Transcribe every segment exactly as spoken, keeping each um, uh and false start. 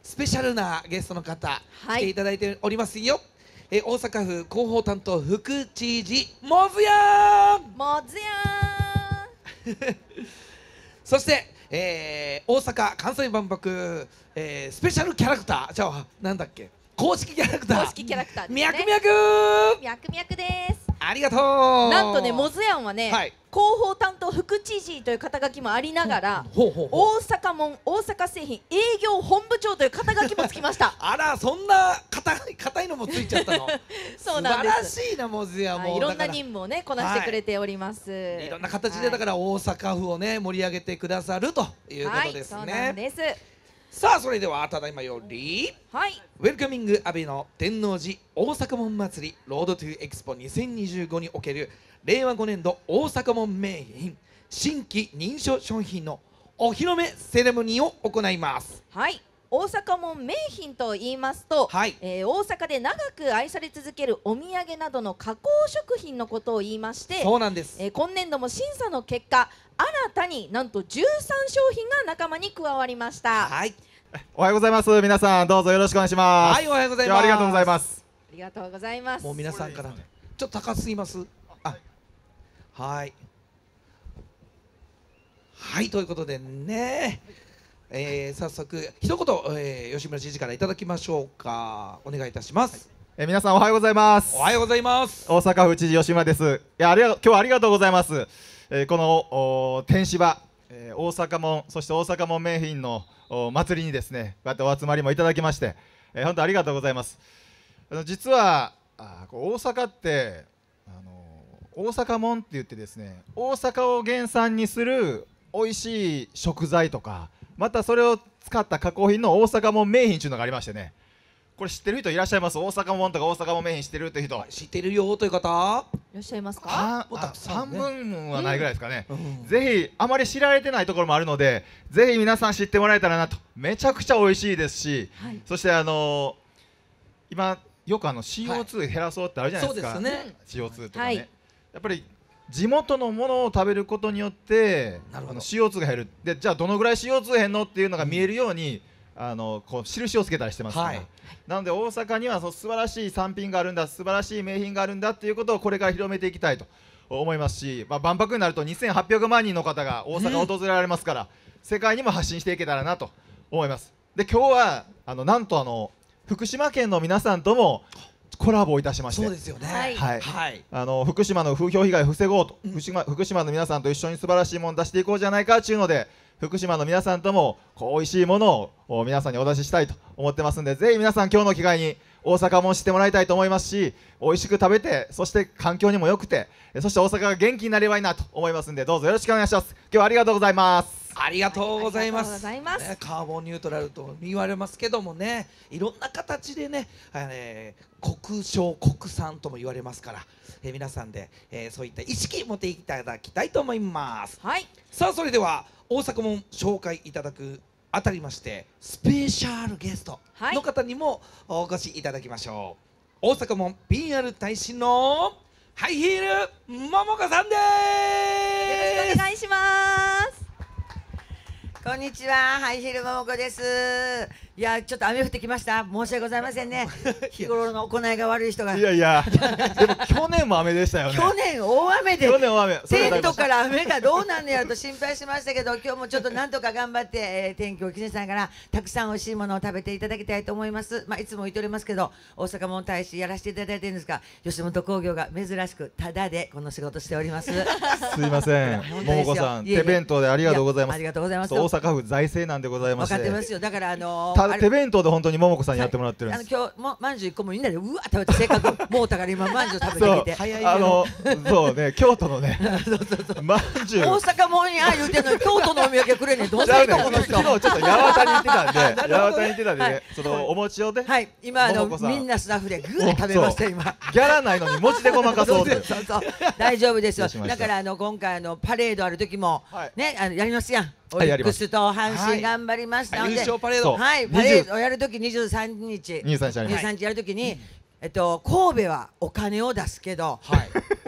スペシャルなゲストの方、 はい、 来ていただいておりますよ。えー、大阪府広報担当副知事モズヤンモズヤーンそして、えー、大阪・関西万博、えー、スペシャルキャラクターじゃあなんだっけ公式キャラクター公式キャラクターですね。 ミャクミャクミャクミャクです。 ありがとう。 なんとね、モズヤンはね、はい、広報担当副知事という肩書きもありながら、ほうほうほう、大阪門大阪製品営業本部長という肩書きもつきましたあら、そんな硬いのもついちゃったのそうなんです。 素晴らしいな、モズヤンも、 はい、いろんな任務をねこなしてくれております、 はい、いろんな形でだから大阪府をね盛り上げてくださるということですね。 はい、そうなんです。 さあ、それではただいまより、はい、ウェルカミングアベの天王寺大阪門祭りロードトゥエクスポにせんにじゅうごにおけるれいわごねん度大阪門名品新規認証商品のお披露目セレモニーを行います。 はい、大阪門名品と言いますと、はい、えー、大阪で長く愛され続けるお土産などの加工食品のことを言いまして、 そうなんです、 えー、今年度も審査の結果新たになんとじゅうさん商品が仲間に加わりました。 はい、おはようございます。皆さんどうぞよろしくお願いします。 はい、おはようございます。 ありがとうございます。 ありがとうございます。 もう皆さんからちょっと高すぎます。あ、はいはい、ということでね、えー、早速一言、えー、吉村知事からいただきましょうか。お願いいたします。はい、 えー、皆さんおはようございます。 おはようございます。 大阪府知事吉村です。いや、ありがとう、今日はありがとうございます。えー、この天芝、えー、大阪門、そして大阪門名品の祭りにですね、こうやってお集まりもいただきまして、えー、本当ありがとうございます。あの実はあ大阪ってあの大阪門って言ってですね、大阪を原産にする美味しい食材とか、またそれを使った加工品の大阪門名品というのがありましてね、これ知ってる人いらっしゃいます？大阪門とか大阪門名品知ってるっていう人。 知ってるよという方いらっしゃいますか？ 半分はないぐらいですかね、うん、ぜひあまり知られてないところもあるので、ぜひ皆さん知ってもらえたらなと。めちゃくちゃ美味しいですし、はい、そしてあのー、今よくあの シーオーツー 減らそうってあるじゃないですか、はい、そうですね、シーオーツー とかね、はい、やっぱり地元のものを食べることによってあの シーオーツー が減る。で、じゃあどのぐらい シーオーツー 減るのっていうのが見えるように、うん、あのこう印をつけたりしてますから、はい、なので大阪にはそう素晴らしい産品があるんだ、素晴らしい名品があるんだっていうことをこれから広めていきたいと思いますし、まあ、万博になるとにせんはっぴゃくまんにんの方が大阪を訪れられますから、うん、世界にも発信していけたらなと思います。で、今日はあのなんとあの福島県の皆さんともコラボいたしまして、 そうですよね、 はいはい、あの福島の風評被害を防ごうと、うん、福島、福島の皆さんと一緒に素晴らしいものを出していこうじゃないかというので、福島の皆さんともこう美味しいものを皆さんにお出ししたいと思ってますんで、ぜひ皆さん今日の機会に大阪も知ってもらいたいと思いますし、美味しく食べて、そして環境にも良くて、そして大阪が元気になればいいなと思いますんで、どうぞよろしくお願いします。今日はありがとうございます。 ありがとうございます。 ね、 カーボンニュートラルと言われますけどもね、いろんな形でね、えー、国商国産とも言われますから、えー、皆さんで、えー、そういった意識持っていただきたいと思います。はい、さあ、それでは大阪門紹介いただくあたりまして、スペシャルゲストの方にもお越しいただきましょう。はい、大阪門 ピーアール 大使のハイヒール桃子さんです。 よろしくお願いします。 こんにちは、ハイヒール桃子です。いや、ちょっと雨降ってきました。申し訳ございませんね。日頃の行いが悪い人が。 いやいや、でも去年も雨でしたよね。 去年大雨で。 去年大雨。 テントから雨がどうなんのやろと心配しましたけど、今日もちょっとなんとか頑張って、えー、天気を気にしながらたくさん美味しいものを食べていただきたいと思います。まあいつも言っておりますけど、大阪門大使やらせていただいてるんですが、吉本興業が珍しくタダでこの仕事しております。 すいません。桃子さん、手弁当でありがとうございます。 ありがとうございます。 大阪府財政なんでございまして。 分かってますよ。だからあのー、手弁当で本当に桃子さんにやってもらってるんです。 あの今日もまんじゅういっこもみんなでうわ食べて、せっかくもうたから今まんじゅう食べてきて。 早いあのそうね、京都のねまんじゅう。 大阪もんや言うてんのに京都のお土産くれね。どうせこの人。 昨日ちょっと八幡に行ってたんで、八幡に行ってたんでね、そのお餅をね。 はい、今あのみんなスタッフでぐー食べました今。 ギャラないのに餅でごまかそうって。 そうそう大丈夫ですよ。だからあの今回あのパレードある時もね、あのやりますやん。オリックスと阪神頑張りましたので、 優勝パレード、 はい、パレードをやるときにじゅうさんにち、にじゅうさんにちやるときに、えっと神戸はお金を出すけど、大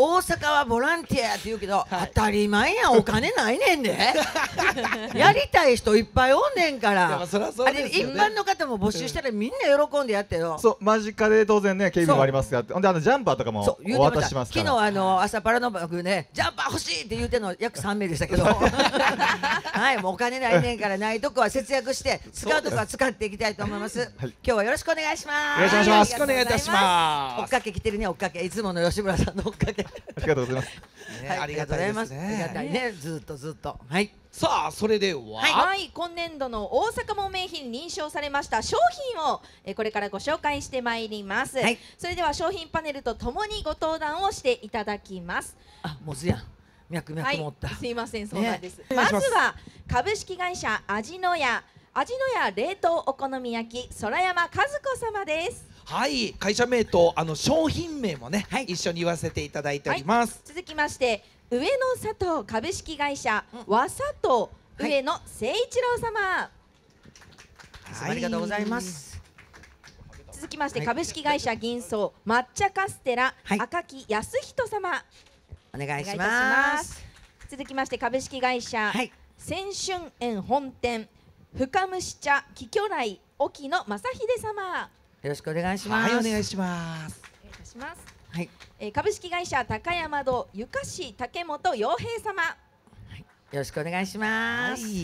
大阪はボランティアって言うけど、はい、当たり前やん、お金ないねんでやりたい人いっぱいおんねんから。 そりゃそうですよね。 あれ一般の方も募集したらみんな喜んでやってよ。 そう、間近で当然ね警備もありますが、ほんであのジャンパーとかもお渡ししますから。 昨日あの朝パラの番組ね、ジャンパー欲しいって言うてんの約さんめいでしたけどはい、もうお金ないねんから、ないとこは節約して使うとこは使っていきたいと思います。今日はよろしくお願いします。 よろしくお願いします。 よろしくお願いいたします。 追っかけ来てるね、追っかけ、いつもの吉村さんの追っかけありがとうございます。 ありがとうございます。 ありがたいね、ずっとずっと。はい。 さあ、それでは、 はい、今年度の大阪門名品に認証されました商品をえこれからご紹介してまいります。それでは商品パネルとともにご登壇をしていただきます。 あ、もずやん。脈々持った。 すいません、そうなんです。まずは株式会社味の屋味の屋冷凍お好み焼き空山和子様です。 はい、会社名とあの商品名もね、一緒に言わせていただいております。 続きまして上野佐藤株式会社和佐藤上野誠一郎様、 ありがとうございます。 続きまして株式会社銀装抹茶カステラ赤木康人様、 お願いします。 続きまして株式会社千春園本店深蒸し茶桔梗来沖野正秀様、 よろしくお願いします。 はい、お願いします。 お願いします。 はい。 えー、株式会社高山戸ゆかし竹本洋平様、はい、 よろしくお願いします。はい、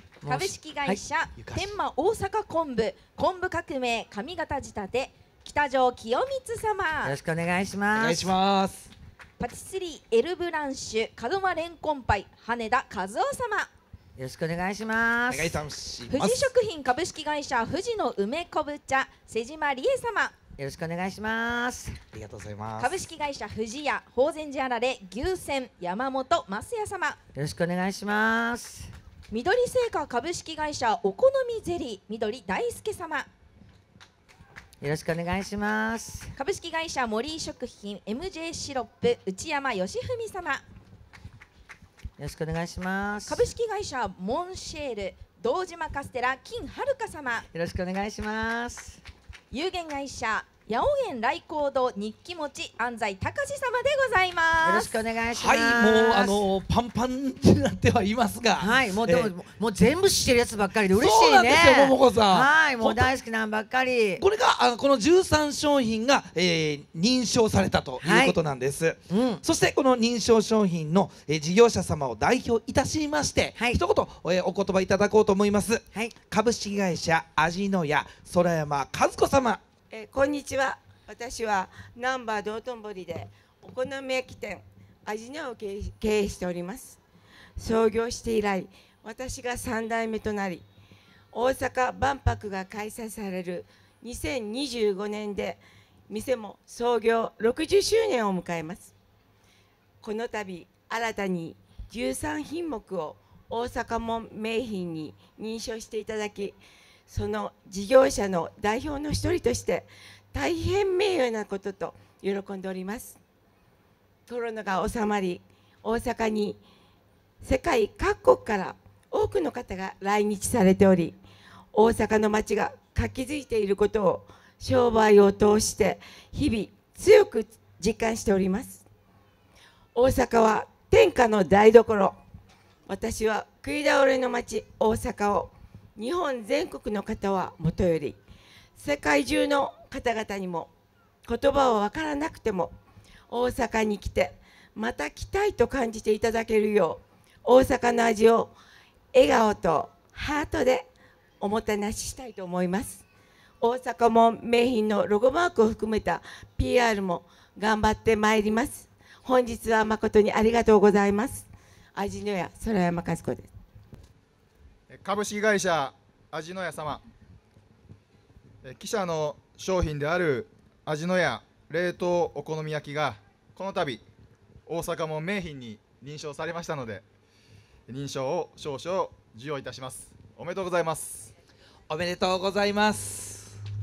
株式会社、はい、天満大阪昆布昆布革命上方仕立て北条清光様、 よろしくお願いします。 お願いします。 パティスリーエルブランシュ門真レンコンパイ羽田和夫様、 よろしくお願いします。 お願いします。 富士食品株式会社富士の梅昆布茶瀬島理恵様、 よろしくお願いします。 ありがとうございます。 株式会社富士屋法善寺あられ牛泉山本増也様、よろしくお願いします。 緑製菓株式会社お好みゼリー緑大輔様、 よろしくお願いします。 株式会社森食品 エムジェー シロップ内山義文様、よろしくお願いします。 株式会社モンシェール堂島カステラ金遥様、よろしくお願いします。 有限会社八百円来光堂日記餅安西隆様でございます。 よろしくお願いします。 はい、もうあのパンパンになってはいますが、 はい、もうでも、えー、もう全部知ってるやつばっかりで嬉しいね。 そうなんですよ、桃子さん。 はい、もう大好きなんばっかり。 これがあこのじゅうさん商品が、えー、認証されたということなんです。はい、うん、そしてこの認証商品の、えー、事業者様を代表いたしまして、はい、一言、えー、お言葉いただこうと思います。はい、株式会社味の屋空山和子様。 えー、こんにちは。私は難波道頓堀でお好み焼き店味の屋を経営しております。創業して以来、私がさん代目となり、大阪万博が開催されるにせんにじゅうごねんで店も創業ろくじゅっしゅうねんを迎えます。この度新たにじゅうさんひんもくを大阪門名品に認証していただき、その事業者の代表の一人として大変名誉なことと喜んでおります。コロナが収まり、大阪に世界各国から多くの方が来日されており、大阪の街が活気づいていることを商売を通して日々強く実感しております。大阪は天下の台所。私は食い倒れの街大阪を日本全国の方はもとより世界中の方々にも言葉は分からなくても大阪に来てまた来たいと感じていただけるよう大阪の味を笑顔とハートでおもてなししたいと思います。大阪門名品のロゴマークを含めた ピーアール も頑張ってまいります。本日は誠にありがとうございます。味の屋空山和子です。 株式会社味の屋様、記者の商品である味の屋冷凍お好み焼きがこの度大阪門名品に認証されましたので、認証を少々授与いたします。おめでとうございます。 おめでとうございます。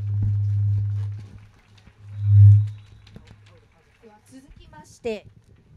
では続きまして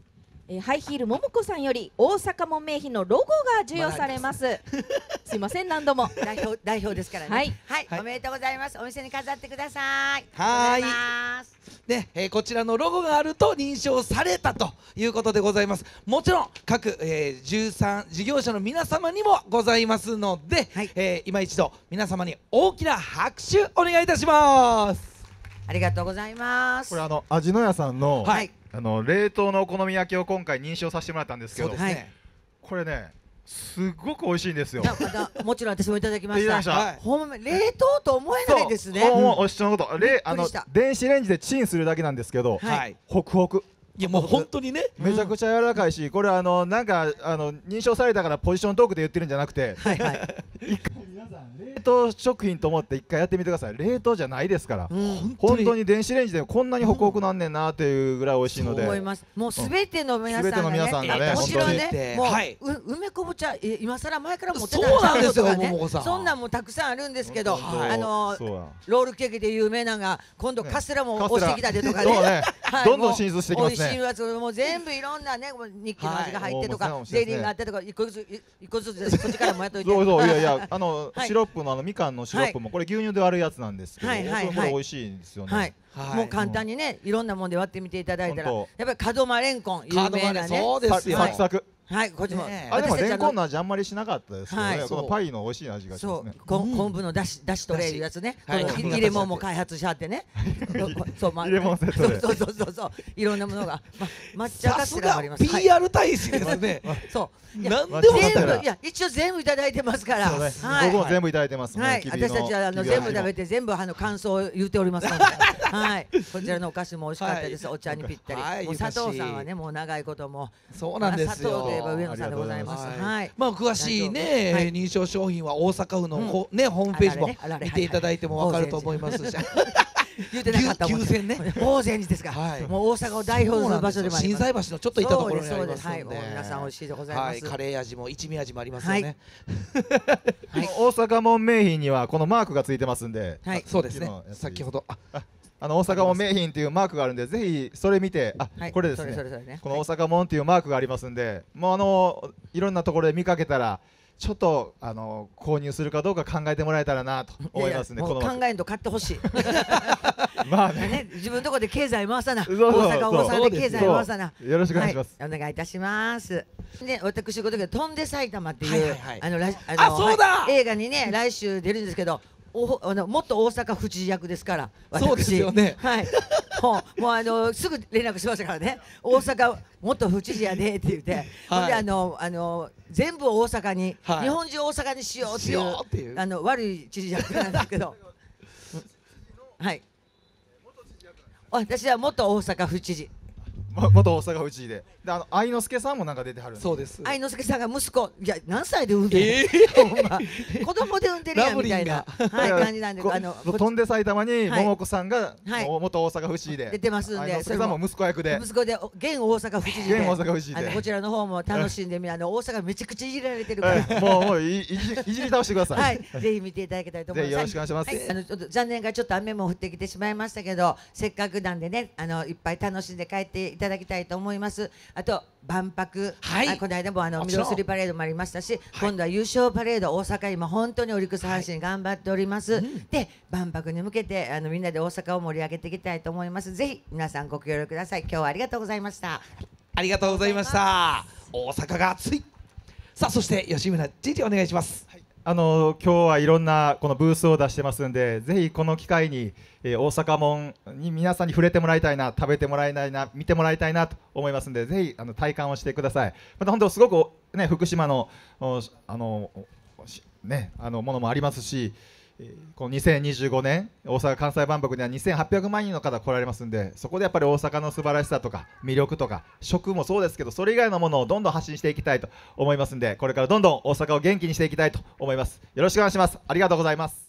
えーハイヒールももこさんより大阪門名品のロゴが授与されます。すいません、何度も。 代表代表ですからね。 ははいい、はい、おめでとうございます。お店に飾ってください。 はーいありがとうございます。 ね、えーこちらのロゴがあると認証されたということでございます。もちろん各、えー、じゅうさん事業者の皆様にもございますので、 はい、 えー今一度皆様に大きな拍手お願いいたします。 ありがとうございます。 これあの味の屋さんの、 はい、 あの冷凍のお好み焼きを今回認証させてもらったんですけど、 そうですね、 はいこれねすごく美味しいんですよ。 いやまたもちろん私もいただきました。 いただきましたはいほんま冷凍と思えないですね。 そうもうおっしゃること、れあのびっくりした電子レンジでチンするだけなんですけど、 はいはい、 ホクホク。 いやもう本当にね、 めちゃくちゃ柔らかいし、これあのなんかあの認証されたからポジショントークで言ってるんじゃなくて、 はいはい。 一回皆さん冷凍食品と思って一回やってみてください。冷凍じゃないですから、 うん。 本当に電子レンジでこんなにホクホクなんねんなっていうぐらい美味しいので、 思います。もうすべての皆さんがね、 全ての皆さんがねもちろん本当ね、 にもう、 はい、 う梅昆布茶え今更前から持ってたそうなんですよとかね桃子さんそんなんもたくさんあるんですけど、 本当あのそうやロールケーキで有名なのが今度カステラも押してきたでとかそうね。 ね、 はいどんどん進出してきますね。 美味しいやつもう全部いろんなね、もう日記の味が入ってとか、 はいゼリーがあってとか一個ずつ一個ずつこっちからもやっといて。 そうそう、いやいや、あの、 はいシロップのあのみかんのシロップもこれ牛乳で割るやつなんですけど、 はいはいはいこれ美味しいんですよね。 はい。 はいもう簡単にね、いろんなもんで割ってみていただいたら、 本やっぱり門真レンコン有カードマネ名なね。 そうですよ、 サクサク。 はい、こっちも。 ねえあ、でも私たちレンコンの味あんまりしなかったですけどね。 はいこのパイの美味しい味がしまそうすね。、 こうん昆布のだしだしトレーいうやつね、こはいの入れ物も開発しはってね。そう、ま入れ物セットでそうそうそうそう、いろんなものが、ま、抹茶カスさすがテラもあります。はいピーアール 大使ですね。 そう、いや何でも全カステラ部いや一応全部いただいてますから。 そうねはい僕も全部いただいてますもんはい、 キビの私たちはあのキビ味全部食べて全部あの感想を言っておりますので、はい、こちらのお菓子も美味しかったです。お茶にぴったはいり。もう佐藤さんはね、もう長いこともそうなんです佐藤よ。 といえば上野さんでございます。 はいはい。 まあ詳しいね、 はい認証商品は大阪府のほ、 うねホームページもあられねあられ見ていただいてもわかると思いますし、 言ってなかったもん。 牛牛船ね大善寺ですか。 はいもう大阪を代表する場所でもあり心ます。 斎橋のちょっと行ったところにありそうますので、 ですそうですはいもう皆さん美味しいでございますはい、カレー味も一味味もありますよね。 はい大阪門名品にはこのマークがついてますんで、 はい。 そうですね昨日。 先ほど、あ、 あの大阪門名品っていうマークがあるんで、ぜひそれ見て、あ、 はいこれですそれそれね。 それね。 この大阪門っていうマークがありますんで、もうあのいろんなところで見かけたら。ちょっとあの購入するかどうか考えてもらえたらなと思いますね。 ややもうこのマーク考えんと買ってほしい。 まあね、 ね、自分のところで経済回さな。大そうそうそう阪大阪で経済回さな。 よろしくお願いします。 はい、お願いいたします。で、私事で飛んで埼玉っていう、 はいはいはいあのラジああそうだはい映画にね来週出るんですけど、おあの元大阪府知事役ですから。私そうですよねはい。もうもうあのすぐ連絡しましたからね。大阪元府知事やでって言って、 はいほんであのあの全部大阪に、 はい日本中大阪にしようってしいうようっていうあの悪い知事役なんですけど。はい。私は元大阪府知事。 も元大阪府知事で、であの愛之助さんもなんか出てはるんで。 そうです。 愛之助さんが息子、いや何歳で産んでえる、ほんま子供で産んでるやんみたいな、はい、感じなんで、 こあの飛んで埼玉にはい桃子さんが、 はいもう元大阪府知事で出てますんで愛之助さんも息子役で息子でお現大阪府知事で、 現大阪府知事であのこちらの方も楽しんでみ、あの大阪めちゃくちゃいじられてるから。 はいもうもういいじいじり倒してください。 はい、ぜひ見ていただきたいと思います。 ぜひよろしくお願いしますはいあのちょっと残念がちょっと雨も降ってきてしまいましたけど、せっかくなんでね、あのいっぱい楽しんで帰っていただきたいと思います。あと万博、 はいあこの間もあのもちろんミドスリーパレードもありましたし、今度は優勝パレード大阪今本当にオリックス阪神頑張っております。で万博に向けてあのみんなで大阪を盛り上げていきたいと思います。ぜひ皆さんご協力ください。今日はありがとうございました。 ありがとうございました。大阪が熱い。さあそして吉村知事お願いします。 あの今日はいろんなこのブースを出してますんで、ぜひこの機会に、えー大阪門に皆さんに触れてもらいたいな、食べてもらいたいな、見てもらいたいなと思いますんで、ぜひあの体感をしてください。また本当すごくね福島のおあのおしねあのものもありますし、えーこのにせんにじゅうごねん大阪・関西万博にはにせんはっぴゃくまんにんの方来られますんで、そこでやっぱり大阪の素晴らしさとか魅力とか食もそうですけど、それ以外のものをどんどん発信していきたいと思いますんで、これからどんどん大阪を元気にしていきたいと思います。よろしくお願いします。ありがとうございます。